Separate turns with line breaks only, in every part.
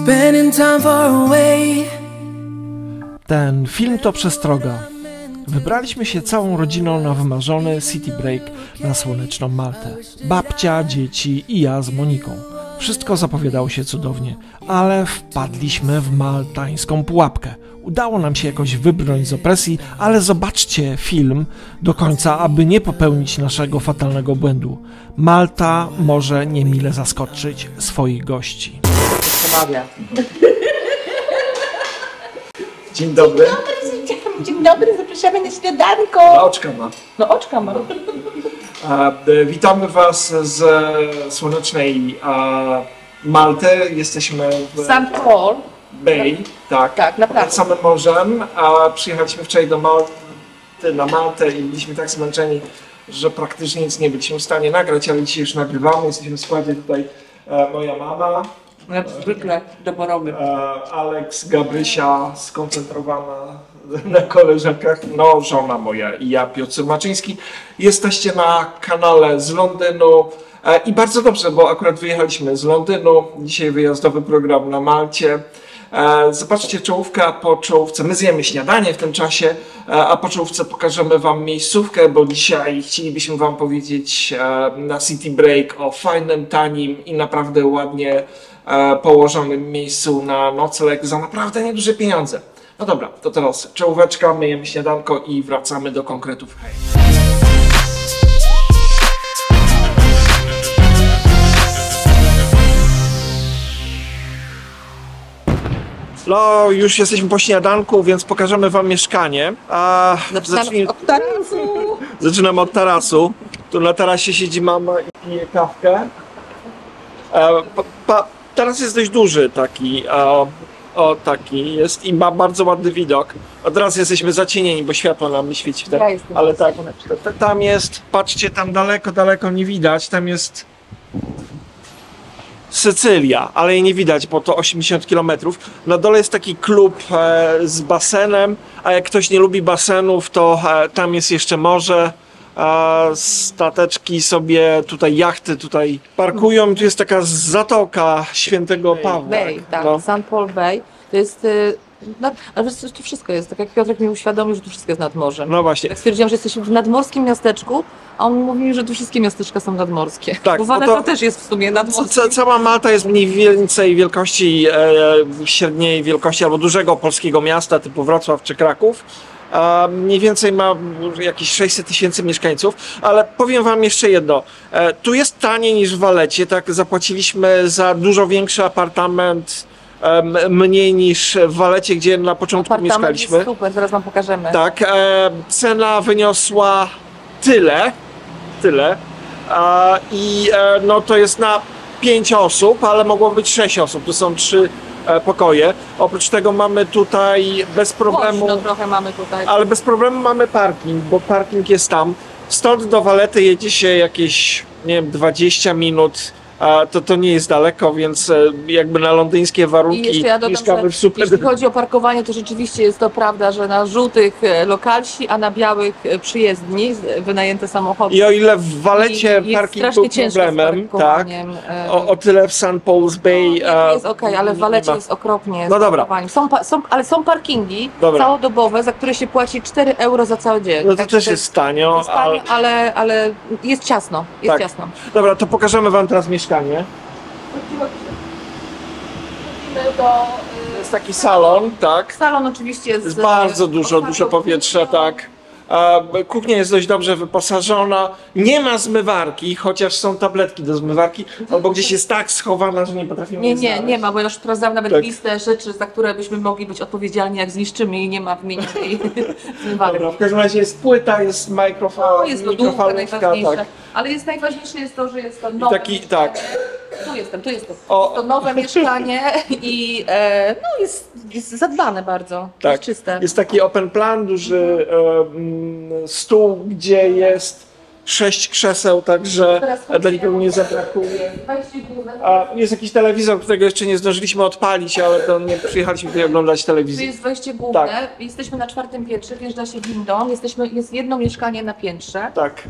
Spending time far away.
Ten film to przestroga. Wybraliśmy się całą rodziną na wymarzony city break na słoneczną Maltę. Babcia, dzieci i ja z Moniką. Wszystko zapowiadało się cudownie, ale wpadliśmy w maltańską pułapkę. Udało nam się jakoś wybrnąć z opresji, ale zobaczcie film do końca, aby nie popełnić naszego fatalnego błędu. Malta może niemile zaskoczyć swoich gości.
Dzień dobry.
Dzień dobry, zapraszamy na śniadanko.
No, oczka ma.
No oczka ma.
Witamy Was z słonecznej Malty. Jesteśmy w
St. Paul.
Bay, tak.
Tak, naprawdę.
Nad samym morzem. Przyjechaliśmy wczoraj do Malty, na Maltę i byliśmy tak zmęczeni, że praktycznie nic nie byliśmy w stanie nagrać, ale dzisiaj już nagrywamy. Jesteśmy w składzie tutaj moja mama.
Jak zwykle doborowy.
Alex, Gabrysia, skoncentrowana na koleżankach, no żona moja i ja, Piotr Maczyński. Jesteście na kanale z Londynu i bardzo dobrze, bo akurat wyjechaliśmy z Londynu. Dzisiaj wyjazdowy program na Malcie. Zobaczcie czołówkę, a po czołówce my zjemy śniadanie w tym czasie, a po czołówce pokażemy Wam miejscówkę, bo dzisiaj chcielibyśmy Wam powiedzieć na City Break o fajnym, tanim i naprawdę ładnie położonym miejscu na nocleg za naprawdę nieduże pieniądze. No dobra, to teraz czołóweczka, myjemy śniadanko i wracamy do konkretów. Hej! No, już jesteśmy po śniadanku, więc pokażemy Wam mieszkanie. Zaczynamy od tarasu. Tu na tarasie siedzi mama i pije kawkę. Taras jest dość duży taki. Taki jest i ma bardzo ładny widok. Od razu jesteśmy zacienieni, bo światło nam nie świeci.
Ja jestem,
ale tak, tam jest, patrzcie, tam daleko nie widać, tam jest Sycylia, ale jej nie widać, bo to 80 km. Na dole jest taki klub z basenem, a jak ktoś nie lubi basenów, to tam jest jeszcze morze. Stateczki sobie, tutaj jachty tutaj parkują. Tu jest taka zatoka Świętego Pawła.
Bay, tak,
no.
St. Paul Bay. To jest, ale tu wszystko jest, tak jak Piotrek mi uświadomił, że tu wszystko jest nad morzem.
No właśnie.
Tak stwierdziłam, że jesteśmy w nadmorskim miasteczku, a on mówi mi, że tu wszystkie miasteczka są nadmorskie.
Tak,
bo Valletta też jest w sumie nadmorskie.
Cała Malta jest mniej więcej wielkości, średniej wielkości albo dużego polskiego miasta typu Wrocław czy Kraków. Mniej więcej ma jakieś 600 000 mieszkańców, ale powiem Wam jeszcze jedno. Tu jest taniej niż w Valletcie, tak zapłaciliśmy za dużo większy apartament, mniej niż w Valletcie, gdzie na początku mieszkaliśmy.
Jest super, zaraz Wam pokażemy.
Tak, cena wyniosła tyle no to jest na 5 osób, ale mogło być 6 osób, tu są 3 pokoje. Oprócz tego mamy tutaj bez problemu,
Głośno trochę mamy tutaj.
ale bez problemu mamy parking, bo parking jest tam. Stąd do Valletty jedzie się jakieś, nie wiem, 20 minut. To nie jest daleko, więc jakby na londyńskie warunki
ja dodam,
mieszkamy w super...
Jeśli chodzi o parkowanie, to rzeczywiście jest to prawda, że na żółtych lokalsi, a na białych przyjezdni wynajęte samochody.
I o ile w Valletcie parking był problemem, tak, o tyle w St. Paul's Bay...
jest okej, ale w Valletcie jest okropnie.
No dobra.
Ale są parkingi
Dobra.
całodobowe, za które się płaci 4 euro za cały dzień.
No to też jest tanio.
Jest tanio, ale jest ciasno. Jest ciasno.
Dobra, to pokażemy Wam teraz mieszkanie. To jest taki salon, tak.
Salon oczywiście
jest bardzo dużo powietrza, tak. Kuchnia jest dość dobrze wyposażona. Nie ma zmywarki, chociaż są tabletki do zmywarki, albo gdzieś jest tak schowana, że nie potrafimy jej znaleźć.
Nie ma, bo ja już sprawdzałam nawet
tak.
listę rzeczy, za które byśmy mogli być odpowiedzialni, jak zniszczymy i nie ma w menu tej zmywarki.
Dobra, w każdym razie jest płyta, jest
jest lodówka najważniejsze,
tak.
ale najważniejsze jest to, że jest to nowe.
Tak.
Tu jestem. Jest to nowe mieszkanie i jest zadbane bardzo,
Tak.
jest czyste.
Jest taki open plan, duży stół, gdzie jest 6 krzeseł, także dla nikogo nie zabrakuje. Jest jakiś telewizor, którego jeszcze nie zdążyliśmy odpalić, ale to nie przyjechaliśmy tutaj oglądać telewizji.
Tu jest wejście główne,
tak.
Jesteśmy na 4. piętrze, wjeżdża się windą, jest jedno mieszkanie na piętrze.
Tak.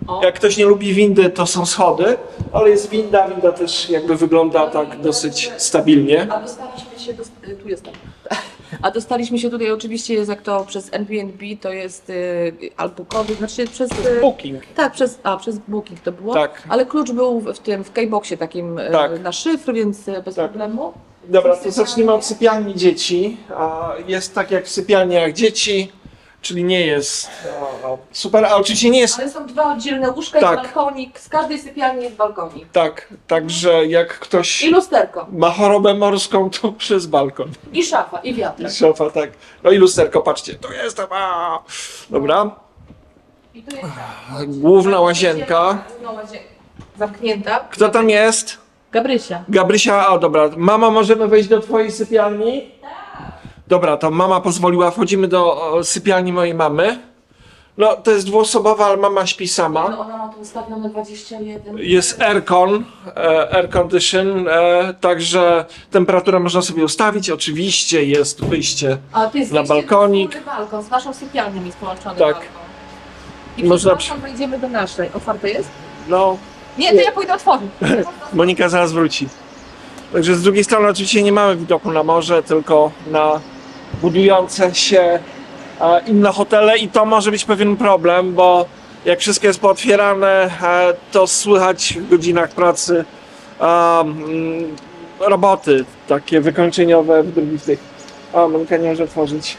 Jak ktoś nie lubi windy, to są schody, ale jest winda też jakby wygląda tak dosyć stabilnie.
A dostaliśmy się, tu jestem. A dostaliśmy się tutaj, oczywiście jest jak to przez Airbnb, to jest albo kody, znaczy przez
Booking.
Tak, przez Booking to było,
Tak.
ale klucz był w keyboxie takim
Tak.
na szyfr, więc bez problemu.
Dobra, to zacznijmy od sypialni dzieci. Jest tak jak w sypialniach dzieci, czyli nie jest super, a oczywiście nie jest
Ale są 2 oddzielne łóżka,
Tak.
jest balkonik, z każdej sypialni jest balkonik.
tak, także jak ktoś
I lusterko,
ma chorobę morską, to przez balkon.
i szafa, i wiatrak.
Szofa, tak. No i lusterko, patrzcie, to jest tam. Dobra,
I tu jest
główna łazienka.
Główna łazienka. Zamknięta.
Kto tam jest?
Gabrysia.
Gabrysia, o dobra. Mama, możemy wejść do twojej sypialni? Tak. Dobra, to mama pozwoliła, wchodzimy do sypialni mojej mamy. No, to jest 2-osobowa, ale mama śpi sama.
No, ona ma tu ustawione 21.
Jest air condition, także temperaturę można sobie ustawić. Oczywiście jest wyjście
A to jest
na balkonik.
wspólny balkon, z naszą sypialnią jest połączony
Tak.
balkon. I
Można
przez balkon wejdziemy do naszej. Otwarte jest?
No,
Nie, to ja pójdę otworzyć.
Monika zaraz wróci. Także z drugiej strony oczywiście nie mamy widoku na morze, tylko na budujące się inne hotele i to może być pewien problem, bo jak wszystko jest pootwierane, to słychać w godzinach pracy roboty takie wykończeniowe w drugich tych. Monika nie może otworzyć.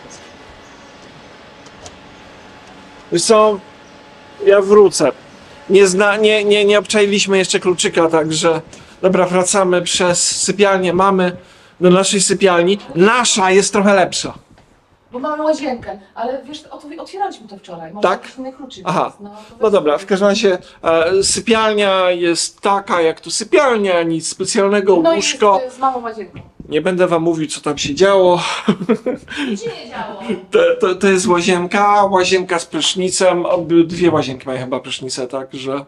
Wiesz co, ja wrócę. Nie obczailiśmy jeszcze kluczyka, także dobra, wracamy przez sypialnię mamy do naszej sypialni. Nasza jest trochę lepsza.
Bo mamy łazienkę, ale wiesz, otwieraliśmy to wczoraj. Może
Tak?
jakiś inny kluczyk
Aha,
jest,
no dobra, w każdym razie sypialnia jest taka jak tu sypialnia, nic specjalnego,
No
łóżko.
i jest z małą łazienką.
Nie będę wam mówił, co tam się działo.
Nic się nie działo.
To jest łazienka z prysznicem. 2 łazienki mają chyba prysznice, także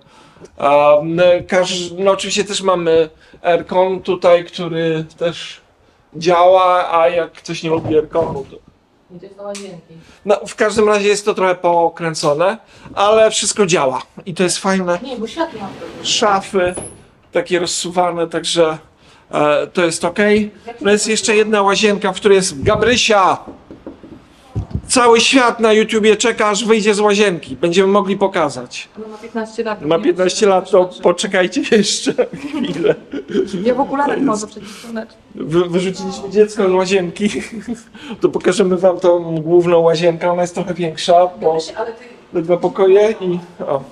no oczywiście też mamy aircon tutaj, który też działa, a jak ktoś nie lubi airconu, to
Nie, to jest do łazienki.
no, w każdym razie jest to trochę pokręcone, ale wszystko działa i to jest fajne.
Nie, bo światło mam.
Szafy takie rozsuwane, także to jest ok. No jest jeszcze jedna łazienka, w której jest Gabrysia. Cały świat na YouTubie czeka, aż wyjdzie z łazienki. Będziemy mogli pokazać.
Ona ma 15 lat.
Ma 15 lat, to poczekajcie jeszcze chwilę.
Ja w okularach może przeciwsłonecznych.
Wyrzuciliśmy dziecko z łazienki. To pokażemy wam tą główną łazienkę. Ona jest trochę większa, bo
Ale ty...
2 pokoje i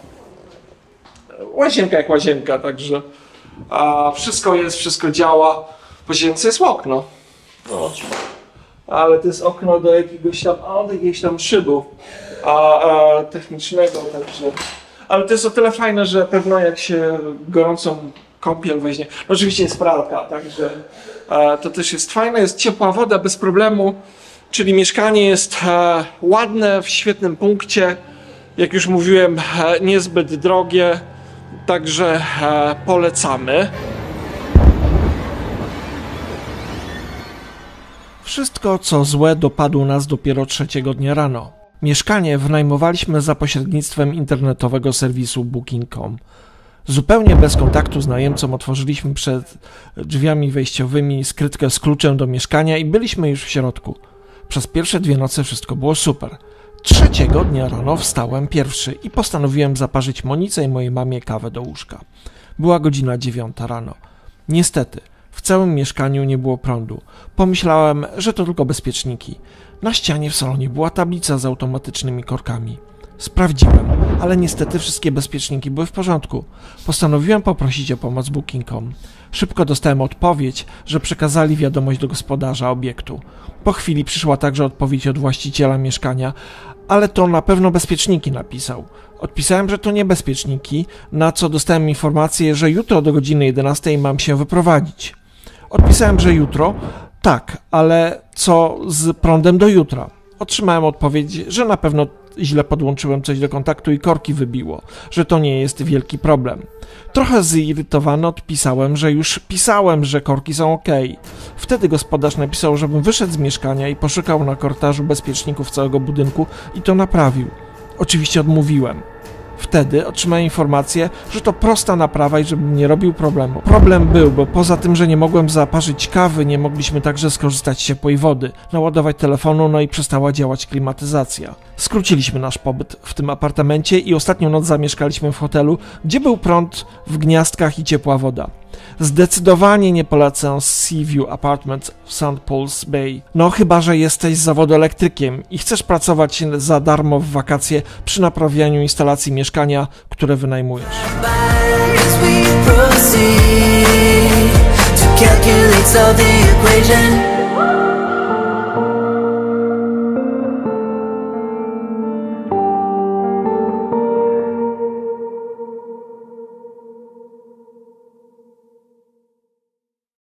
łazienka jak łazienka, także wszystko działa. W łazience jest okno. O. Ale to jest okno do jakiegoś tam szybu technicznego, także. Ale to jest o tyle fajne, że pewno jak się gorącą kąpiel weźmie. No, oczywiście jest pralka, także to też jest fajne, jest ciepła woda bez problemu, czyli mieszkanie jest ładne, w świetnym punkcie, jak już mówiłem, niezbyt drogie, także polecamy.
Wszystko, co złe, dopadło nas dopiero 3 dnia rano. Mieszkanie wynajmowaliśmy za pośrednictwem internetowego serwisu Booking.com. Zupełnie bez kontaktu z najemcą otworzyliśmy przed drzwiami wejściowymi skrytkę z kluczem do mieszkania i byliśmy już w środku. Przez pierwsze 2 noce wszystko było super. 3 dnia rano wstałem pierwszy i postanowiłem zaparzyć Monice i mojej mamie kawę do łóżka. Była godzina 9 rano. Niestety, w całym mieszkaniu nie było prądu. Pomyślałem, że to tylko bezpieczniki. Na ścianie w salonie była tablica z automatycznymi korkami. Sprawdziłem, ale niestety wszystkie bezpieczniki były w porządku. Postanowiłem poprosić o pomoc Booking.com. Szybko dostałem odpowiedź, że przekazali wiadomość do gospodarza obiektu. Po chwili przyszła także odpowiedź od właściciela mieszkania, ale to na pewno bezpieczniki napisał. Odpisałem, że to nie bezpieczniki, na co dostałem informację, że jutro do godziny 11 mam się wyprowadzić. Odpisałem, że jutro, tak, ale co z prądem do jutra? Otrzymałem odpowiedź, że na pewno źle podłączyłem coś do kontaktu i korki wybiło, że to nie jest wielki problem. Trochę zirytowany odpisałem, że już pisałem, że korki są ok. Wtedy gospodarz napisał, żebym wyszedł z mieszkania i poszukał na korytarzu bezpieczników całego budynku i to naprawił. Oczywiście odmówiłem. Wtedy otrzymałem informację, że to prosta naprawa i żebym nie robił problemu. Problem był, bo poza tym, że nie mogłem zaparzyć kawy, nie mogliśmy także skorzystać z ciepłej wody, naładować telefonu, no i przestała działać klimatyzacja. Skróciliśmy nasz pobyt w tym apartamencie i ostatnią noc zamieszkaliśmy w hotelu, gdzie był prąd w gniazdkach i ciepła woda. Zdecydowanie nie polecę Seaview Apartments w St. Paul's Bay. No chyba, że jesteś z zawodu elektrykiem i chcesz pracować za darmo w wakacje przy naprawianiu instalacji mieszkania, które wynajmujesz.
As we proceed to calculate all the equation.